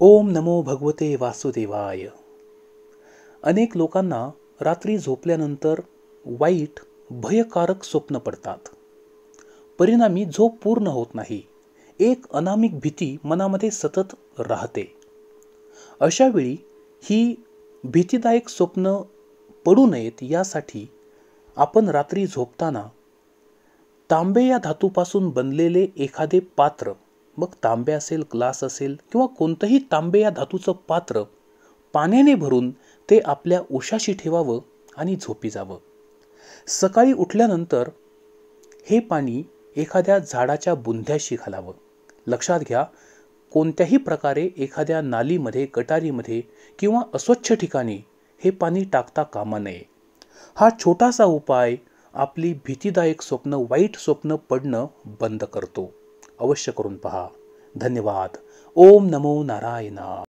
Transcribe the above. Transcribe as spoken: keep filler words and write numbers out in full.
ओम नमो भगवते वासुदेवाय। अनेक लोकांना रात्री झोपल्यानंतर वाईट भयकारक स्वप्न पडतात। परिणामी झोप पूर्ण होत नाही। एक अनामिक भीती मनामध्ये सतत राहते। अशा वेळी ही भीतीदायक स्वप्न पडू नयेत यासाठी आपण रात्री झोपताना तांबे या धातूपासून बनलेले एखादे पात्र, मग तांबे असेल, ग्लास असेल किंवा कोणतंही तांबे या धातूचं पात्र पाण्याने भरून ते आपल्या उशाशी ठेवावं आणि झोपी जावं। सकाळी उठल्यानंतर हे पाणी एखाद्या झाडाच्या बुंध्याशी घालावं। लक्षात घ्या, कोणत्याही प्रकारे एखाद्या नालीमध्ये, गटारीमध्ये किंवा अस्वच्छ ठिकाणी हे पाणी टाकता कामा नये। हा छोटासा उपाय आपली भीतीदायक स्वप्न, वाईट स्वप्न पडणं बंद करतो। अवश्य करून पहा। धन्यवाद। ओम नमो नारायणाय।